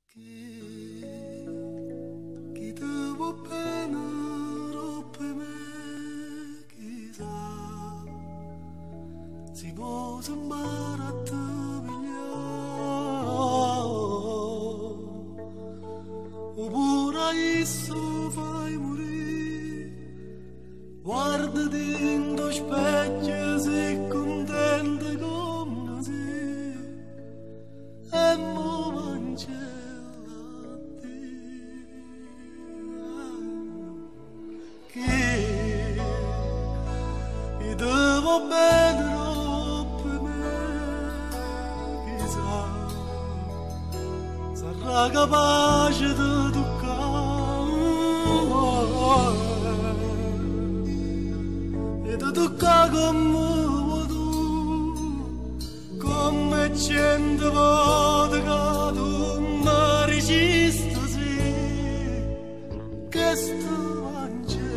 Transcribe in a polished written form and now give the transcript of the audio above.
Chi ti vuol bene rompe me, chissà, si può sembrare a te pigliare, oppure adesso fai morire, guardati in lo specchio, sei contenta come sei, e mo mangia. Devo bene per me, chissà, sarà capace di toccare e di toccare come tu, come 100 volte che tu mi resisti, sì, che sto mangiando.